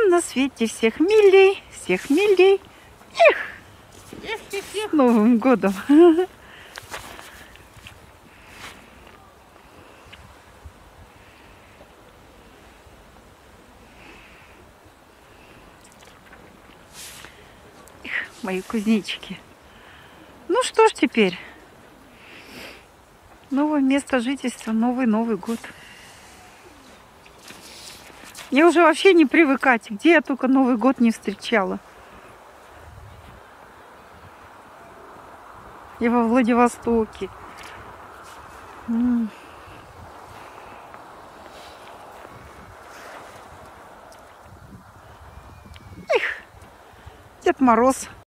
Всем на свете всех милей, всех милей. Эх! С Новым годом! Эх, мои кузнечики. Ну что ж теперь? Новое место жительства, Новый год. Мне уже вообще не привыкать, где я только Новый год не встречала. И во Владивостоке. Эх, Дед Мороз.